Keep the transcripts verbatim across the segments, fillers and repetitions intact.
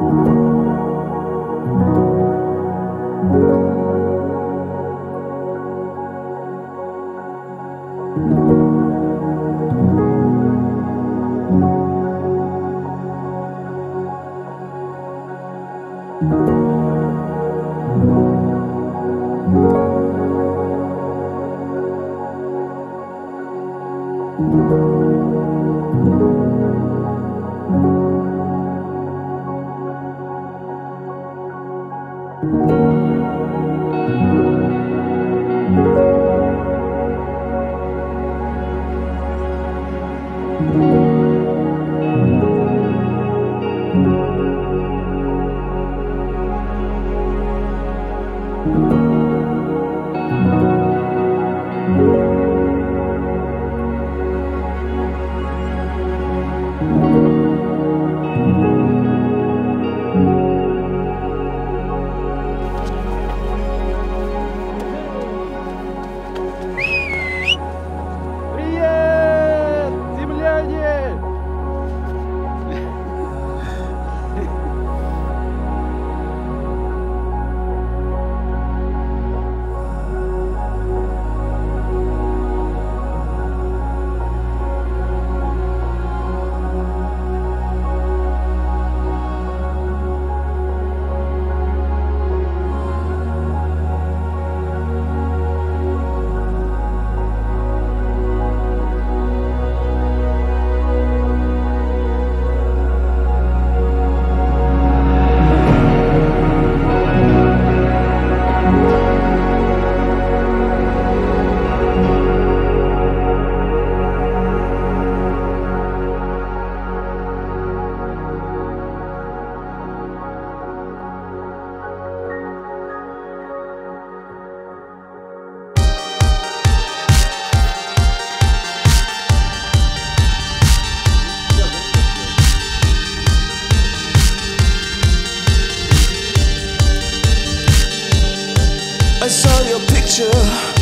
I saw your picture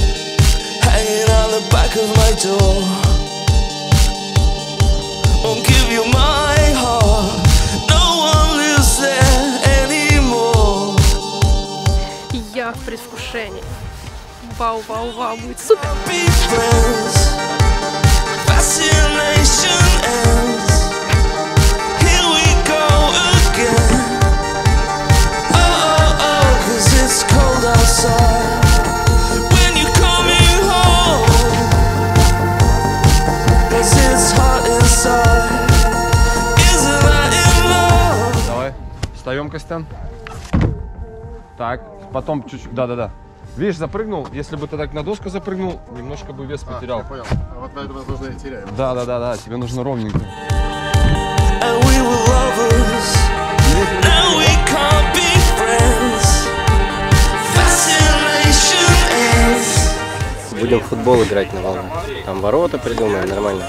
hanging on the back of my door. Won't give you my heart, no one lives there anymore. Я в предвкушении. Вау, вау, вау, будет супер. Давай, встаем, Костян. Так, потом чуть-чуть, да-да-да. Видишь, запрыгнул, если бы ты так на доску запрыгнул, немножко бы вес потерял. А, я понял. А вот поэтому нужно и теряем. Да-да-да, тебе нужно ровненько. Будем в футбол играть на волнах. Там ворота придумаем, нормально.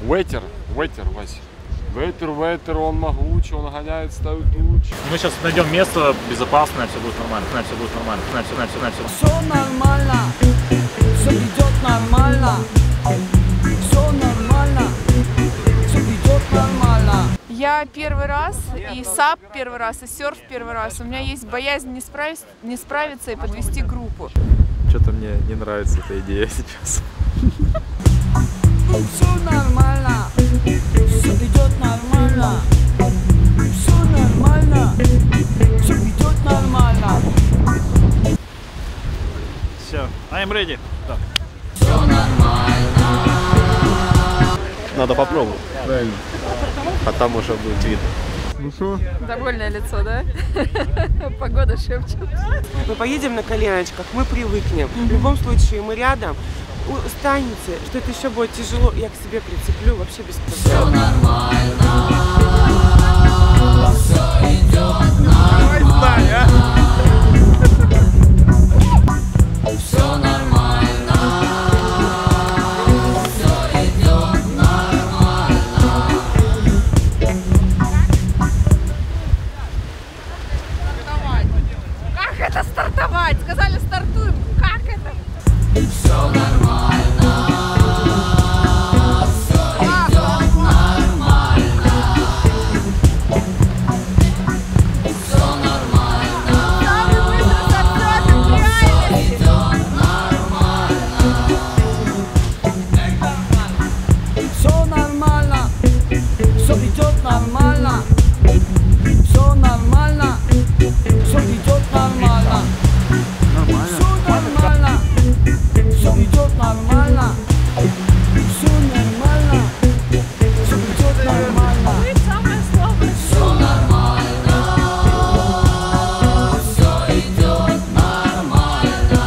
Ветер, ветер, Вася. Ветер, ветер, он могучий, он гоняет, ставит луч. Мы сейчас найдем место безопасное, все будет нормально, все будет нормально, все, все, все, все. Все нормально, все идет нормально, все нормально, все идет нормально. Я первый раз, и САП первый раз, и серф первый раз. У меня есть боязнь не справиться, не справиться и подвести группу. Что-то мне не нравится эта идея сейчас. Все нормально, все идет нормально, все нормально, все идет нормально. Все, I'm ready. Да. Все нормально. Надо попробовать. Правильно. А там уже будет видно. Ну что? Довольное лицо, да? Погода шепчет. Мы поедем на коленочках, мы привыкнем. В любом случае мы рядом. Устанете, что это еще будет тяжело, я к себе прицеплю вообще без проблем. Все нормально, все идет нормально. Все нормально, все идет нормально. Как это стартовать? Сказали, стартуем. Как это? Все нормально, все идет нормально. Все нормально, все идет нормально. Все нормально, все идет нормально. Все нормально, все идет нормально. Все нормально. Все идет нормально, все нормально, все идет нормально. Все нормально, все идет нормально.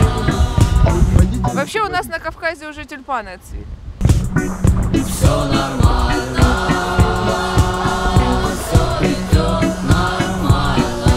Вообще у нас на Кавказе уже тюльпаны отцвели. Все нормально, все идет нормально.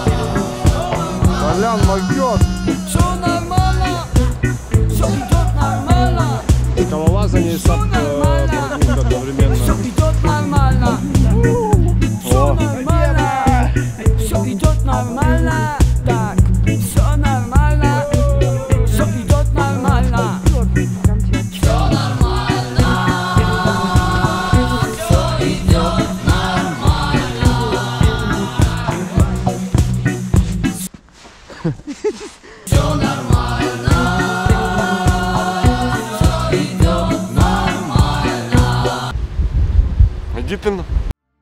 Колян, могет. Все нормально, все идет нормально. Скалолазание и САП одновременно. Все идет нормально. Все нормально, все идет нормально. Так, все нормально, все идет нормально. Все нормально, все идет нормально. Все нормально, все идет нормально. Иди ты на...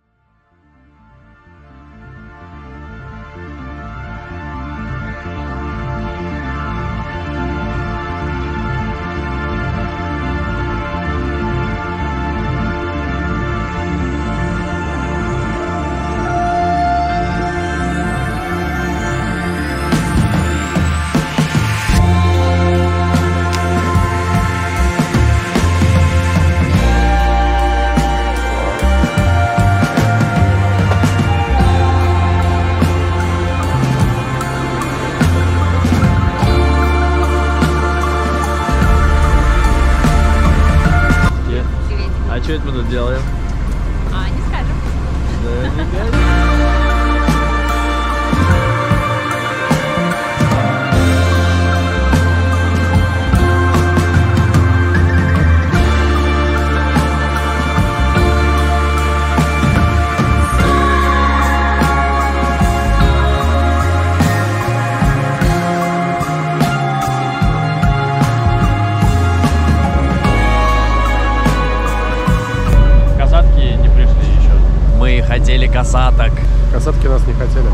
А что это мы тут делаем? А, не скажем. Да, не говори. Мы хотели касаток. Касатки нас не хотели.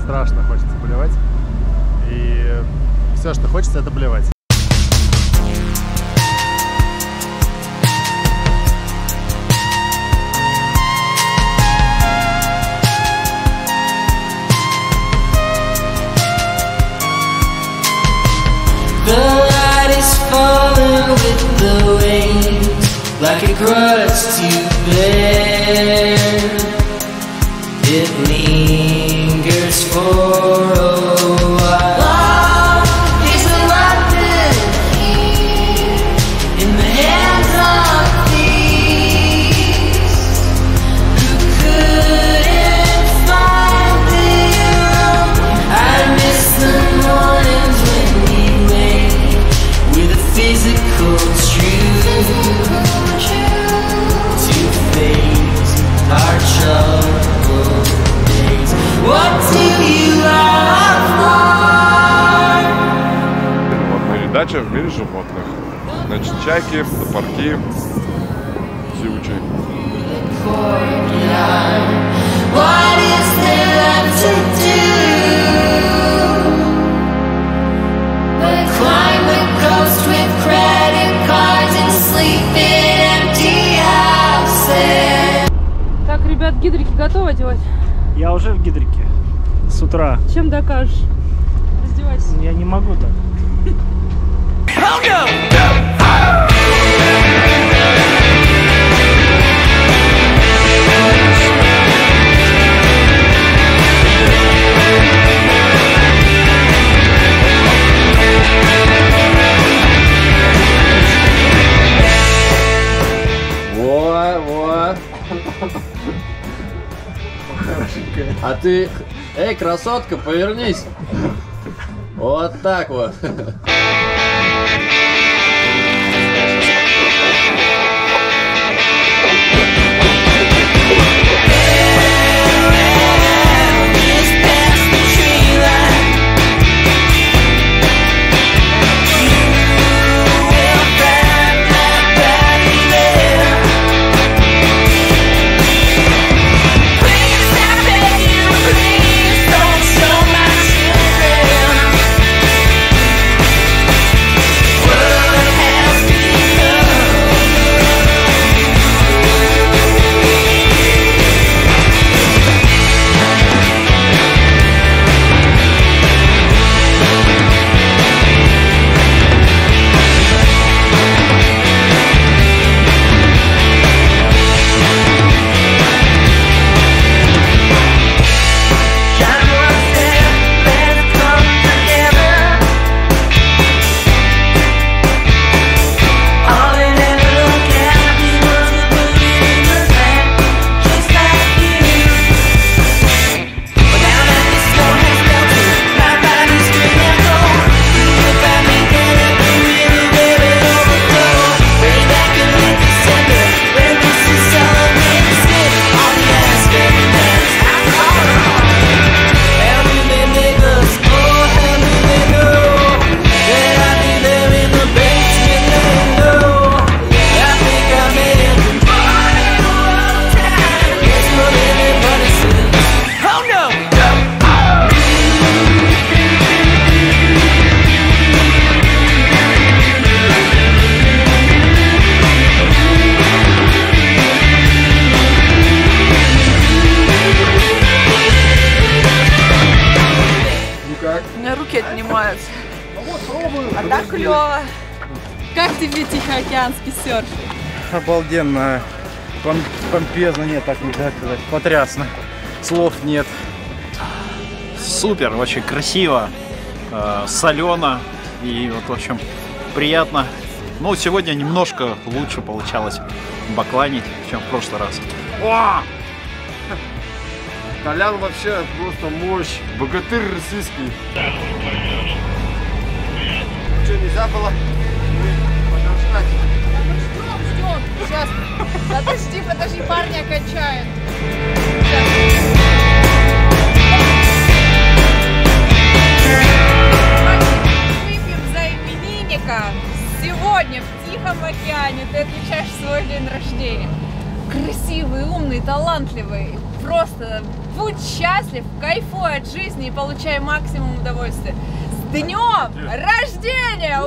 страшно хочется блевать. И все, что хочется, это блевать. The light is falling with the waves, like a grudge to bear. It lingers for a while. Love is a weapon here in the hands of thieves who couldn't find the room. I miss the mornings when we wake with a physical truth to face our troubled days. What do you love more? Вот передача в мире животных. Значит, чайки, топорки, зиучи. What is there left to do? But climb the coast with credit cards and sleep in empty houses. Так, ребят, гидрики готовы одевать? Я уже в гидрике. С утра. Чем докажешь? Раздевайся. Я не могу так. Во, во. А ты... Эй, красотка, повернись. Вот так вот. Отнимаются. А так клево. Как тебе тихоокеанский серф? Обалденно. Пом помпезно, нет, так нельзя сказать. Потрясно. Слов нет. Супер, очень красиво, э, солено и вот, в общем, приятно. Ну, сегодня немножко лучше получалось бакланить, чем в прошлый раз. О! Толян вообще просто мощь. Богатырь российский. Что, нельзя было подождать? Ждем, сейчас. Подожди, подожди, парни окончают. Выпьем за именинника. Сегодня в Тихом океане ты отмечаешь свой день рождения. Красивый, умный, талантливый. просто будь счастлив, кайфуй от жизни и получай максимум удовольствия. С днем рождения!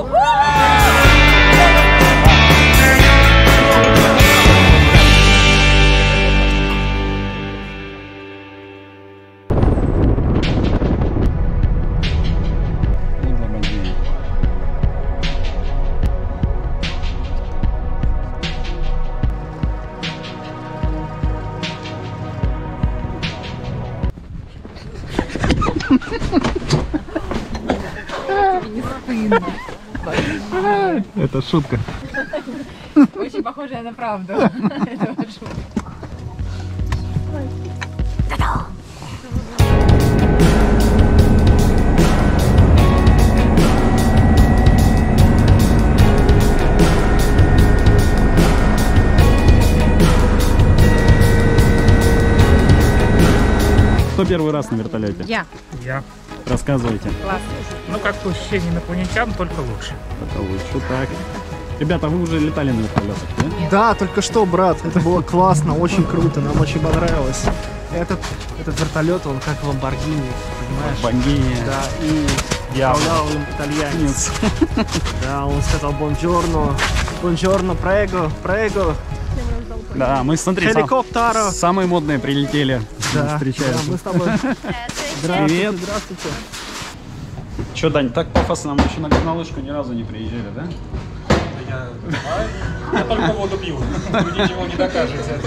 Это шутка. Очень похоже на правду. Это вот шутка. Кто первый раз на вертолете? Я. Я. Рассказывайте. Класс. Ну, как ощущение инопланетян, только лучше. Это лучше, так. Ребята, вы уже летали на вертолетах, да? Да, только что, брат. Это было классно, очень круто, нам очень понравилось. Этот, этот вертолет, он как Ламборгини, понимаешь? Ламборгини. Да, и Явно. управлял им итальянец. Да, он сказал бонжорно, бонжорно, прего, прего. Да, мы, смотри, сам- Хеликоптера. самые модные прилетели. Да, Встречаемся. да, мы с тобой. Привет. Здравствуйте. Че, Дань, так пафосно, мы еще на горнолыжку ни разу не приезжали, да? Я, я только воду пью. Вы ничего не докажете.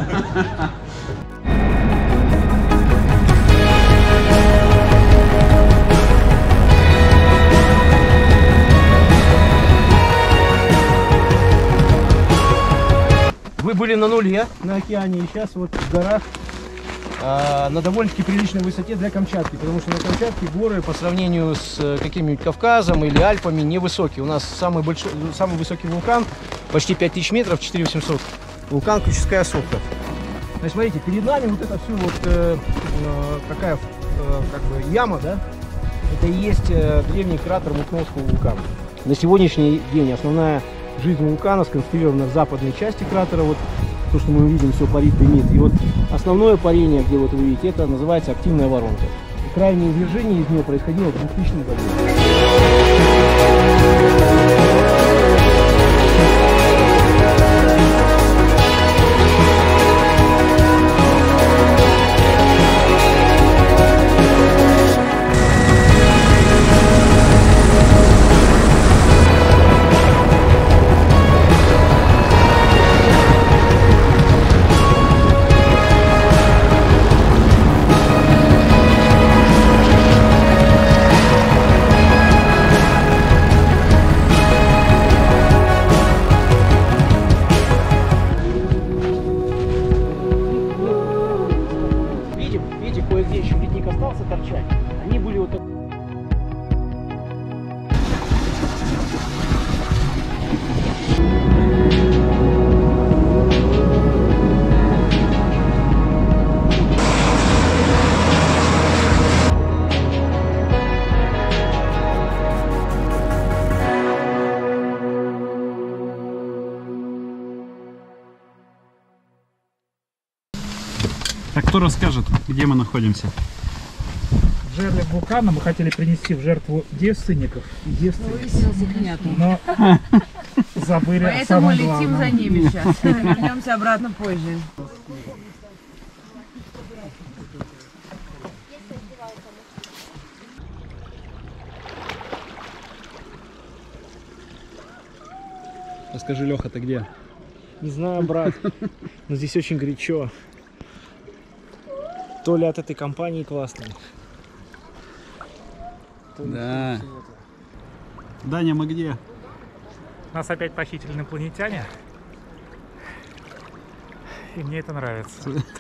Вы были на нуле на океане, и сейчас вот в горах а, на довольно-таки приличной высоте для Камчатки, потому что на Камчатке горы по сравнению с э, каким-нибудь Кавказом или Альпами невысокие. У нас самый, большой, самый высокий вулкан, почти пять тысяч метров, четыре тысячи восемьсот. Вулкан Ключевская сопка. Значит, смотрите, перед нами вот это все вот э, э, такая э, как бы яма, да? Это и есть э, древний кратер Мухновского вулкана. На сегодняшний день основная жизнь вулкана сконцентрирована в западной части кратера, вот то, что мы видим, все парит, дымит. И вот основное парение, где вот вы видите, это называется активная воронка. И крайнее извержение из нее происходило в двухтысячном году. Кое-где еще ледник остался торчать. Они были вот так. Так кто расскажет, где мы находимся? В жерле вулкана мы хотели принести в жертву девственников и девственниц, но забыли о Поэтому самом летим главном. за ними сейчас. Вернемся обратно позже. Расскажи, Леха, ты где? Не знаю, брат, но здесь очень горячо. То ли от этой компании классной. Да. Даня, мы где? Нас опять похитили инопланетяне. И мне это нравится.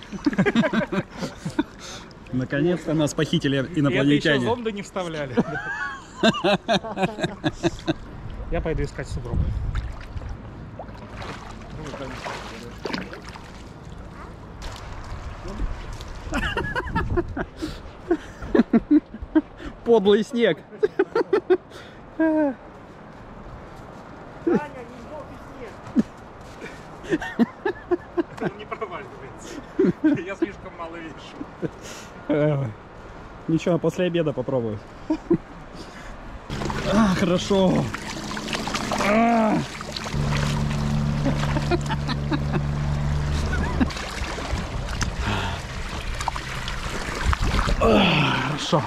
Наконец-то нас похитили И это еще инопланетяне. зонды не вставляли. Я пойду искать сугроб. Подлый снег. Даня, не Он не проваливается. Я слишком мало вешу. Ничего, после обеда попробую. А, хорошо. А. Хорошо.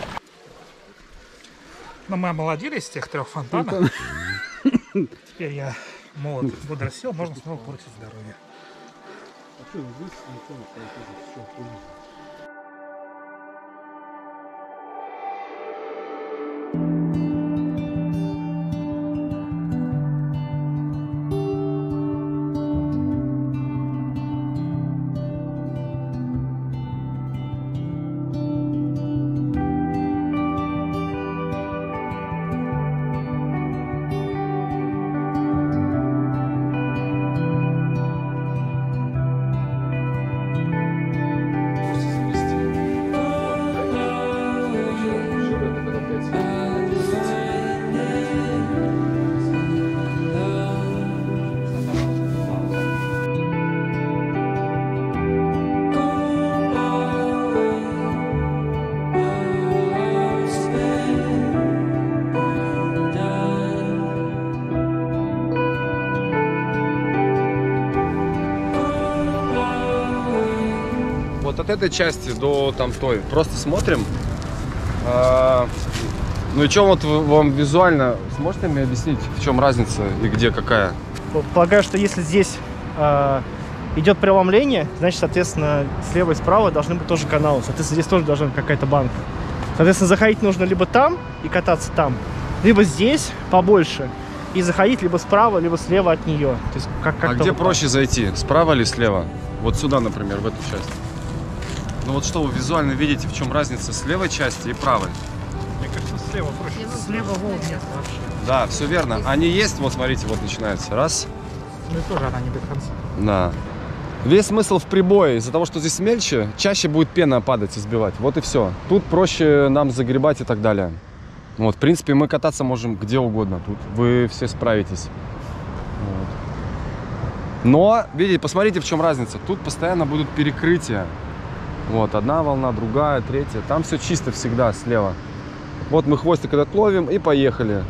Но мы омолодились с тех трех фонтанов. Теперь я молод, бодр, сил, можно снова портить здоровье. Вот от этой части до там той. Просто смотрим. А, ну и что вот вы, вам визуально сможете мне объяснить, в чем разница и где какая? Полагаю, что если здесь э, идет преломление, значит, соответственно, слева и справа должны быть тоже каналы. Соответственно, здесь тоже должна быть какая-то банка. Соответственно, заходить нужно либо там и кататься там, либо здесь побольше и заходить либо справа, либо слева от нее. То есть, как, как а где проще зайти? Справа или слева? Вот сюда, например, в эту часть. Ну вот что вы визуально видите, в чем разница с левой части и правой? Мне кажется, слева проще. Слева волн нет вообще. Да, все верно. Они есть, вот смотрите, вот начинается. Раз. Ну и тоже она не до конца. Да. Весь смысл в прибое. Из-за того, что здесь мельче, чаще будет пена падать и сбивать. Вот и все. Тут проще нам загребать и так далее. Вот, в принципе, мы кататься можем где угодно. Тут вы все справитесь. Вот. Но, видите, посмотрите, в чем разница. Тут постоянно будут перекрытия. Вот, одна волна, другая, третья. Там все чисто всегда слева. Вот мы хвостик этот ловим и поехали.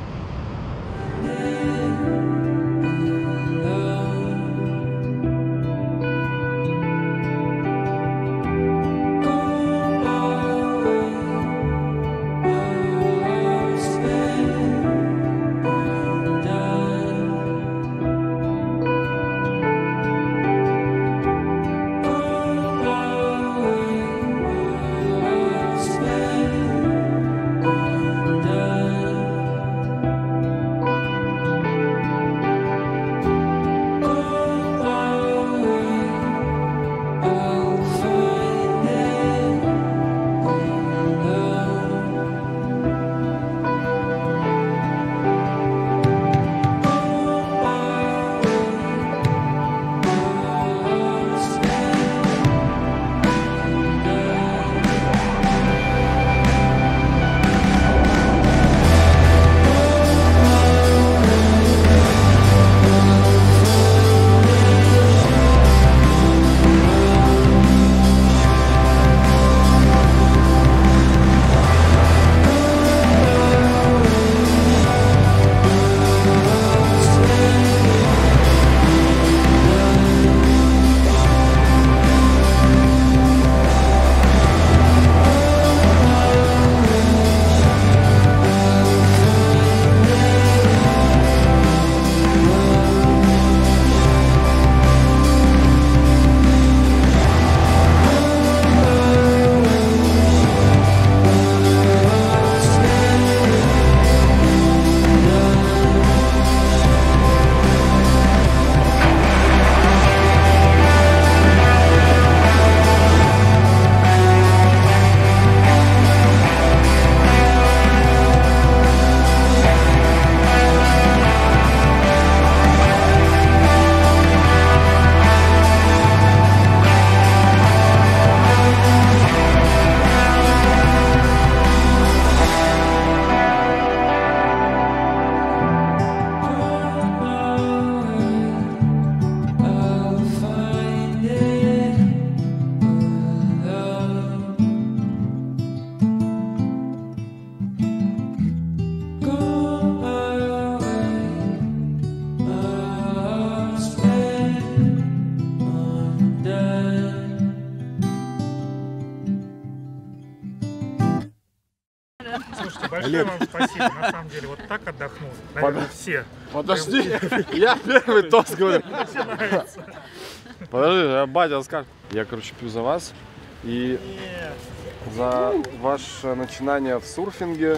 Слушайте, большое Олег. вам спасибо. На самом деле, вот так отдохнул. Наверное, Под- все. Подожди, Прям- я первый тост говорю. Начинается. Подожди, а батя скажет. Я, короче, пью за вас и за ваше начинание в серфинге.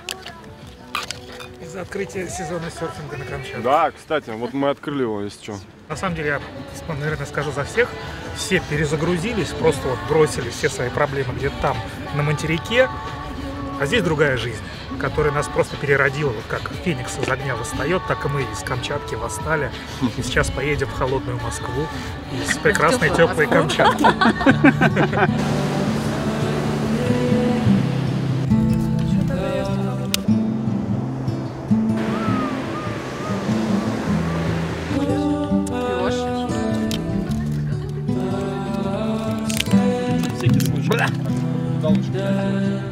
Из-за открытия сезона серфинга на Камчатке. Да, кстати, вот мы открыли его, если что. На самом деле, я, наверное, скажу за всех, все перезагрузились, просто вот бросили все свои проблемы где-то там, на материке, а здесь другая жизнь, которая нас просто переродила, вот как Феникс из огня восстает, так и мы из Камчатки восстали, и сейчас поедем в холодную Москву из прекрасной теплой Камчатки. Всякие случаи.